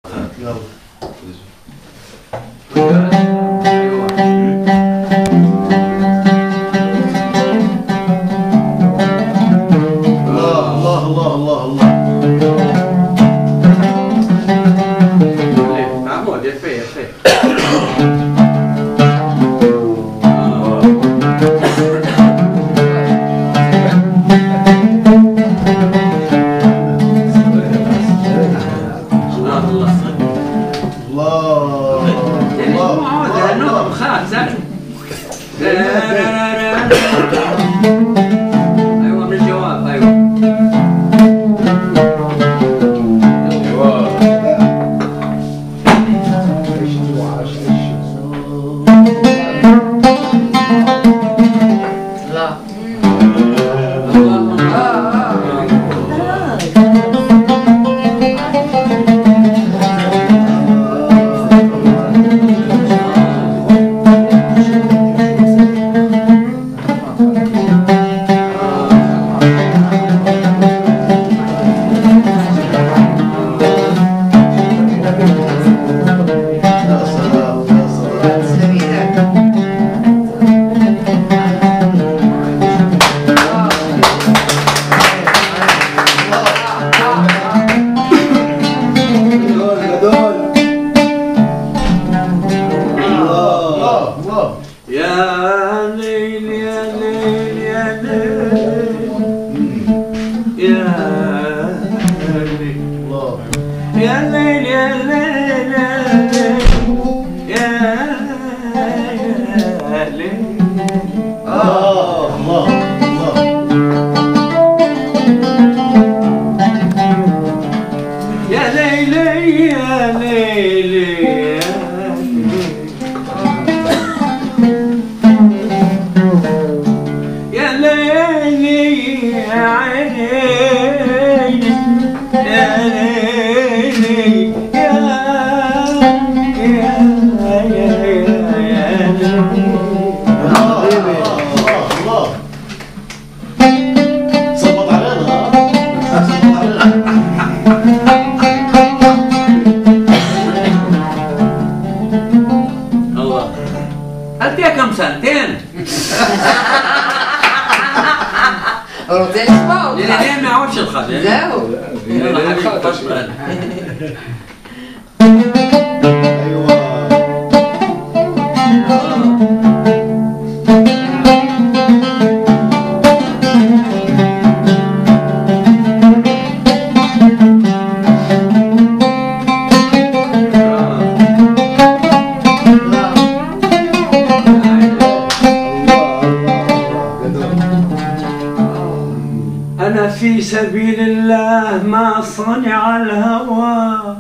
في سبيل الله ما صنع الهوى،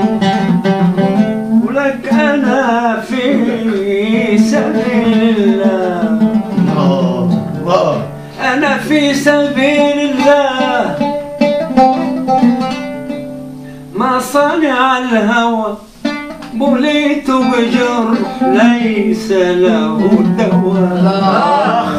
ولك أنا في سبيل الله، أنا في سبيل الله ما صنع الهوى، بليت بجرح ليس له دواء.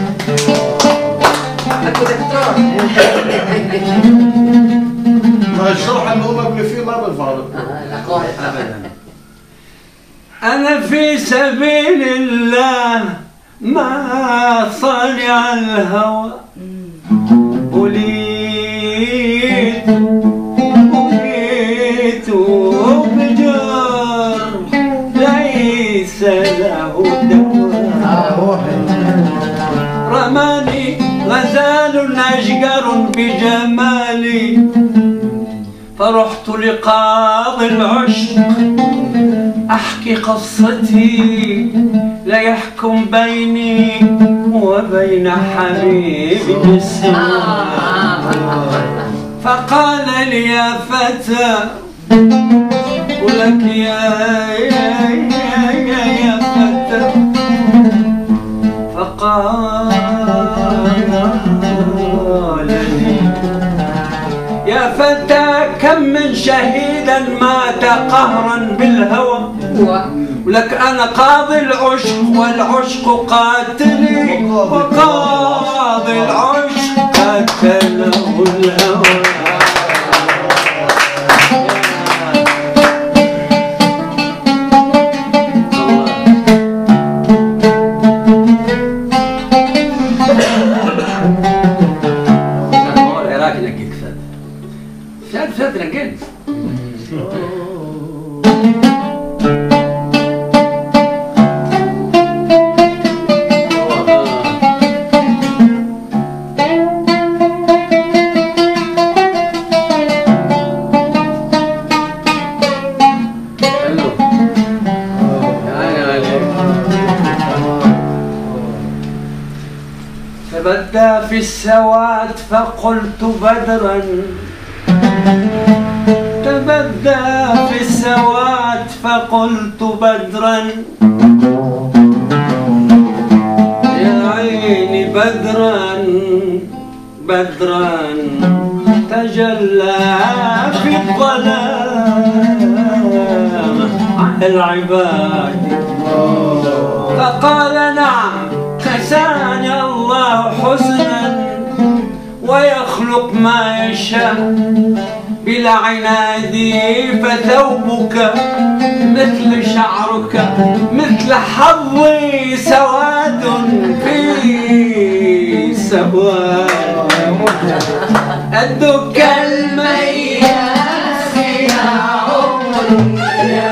ما الشرح اللي هو مبني فيه ما بالفارق ابدا. انا في سبيل الله ما صنع الهوى، بليت بجرح ليس له دواء. رماني غزال أشقر بجمالي، فرحت لقاضي العشق أحكي قصتي، لا يحكم بيني وبين حبيبي بالسماء. فقال لي يا فتى ولك يا فتى، فقال لي يا فتى كم من شهيدا مات قهرا بالهوى، ولك أنا قاضي العشق والعشق قاتلي، وقاضي العشق قتله الهوى. تبدى في السواد فقلت بدرا، تبدى في السواد فقلت بدرا، يا عيني بدرا بدرا تجلى في الظلام على العباد، فقال نعم كساني الله حسنا ويخلق ما يشاء بلا عنادي، فثوبك مثل شعرك مثل حظي سواد في سواد، أدك المياس يا عمري يا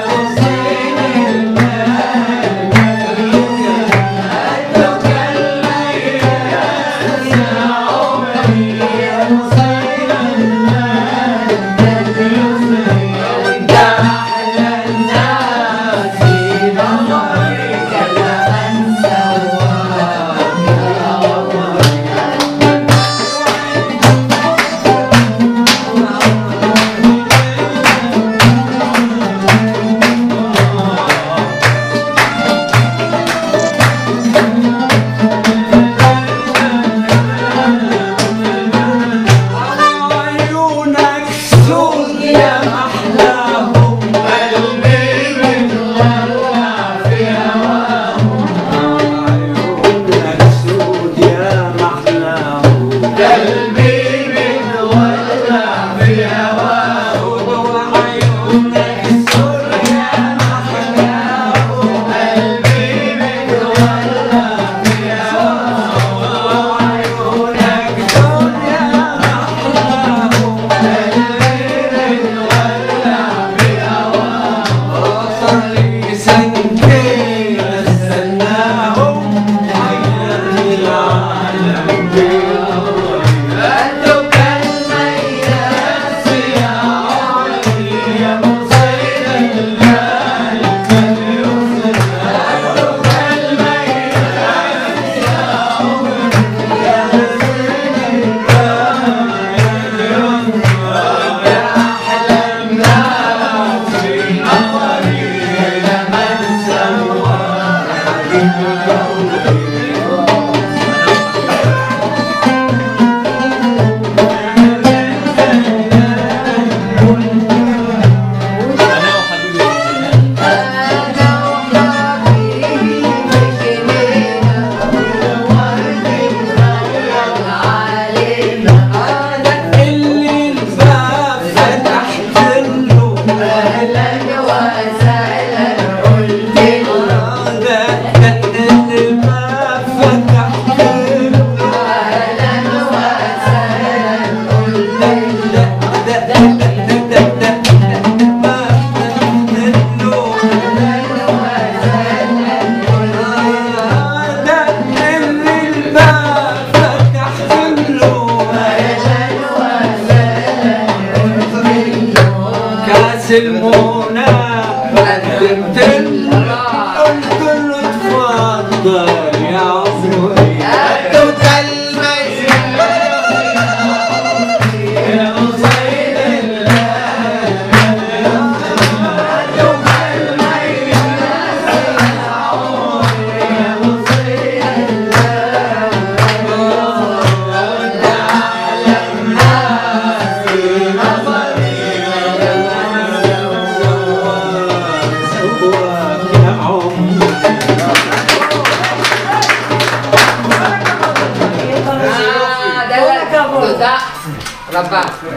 المنى قدمت له قلت له اتفضل يا عمري أدوك يا مصيد أدوك يا عمري يا مصيد أحلى الناس في نظري Rabah.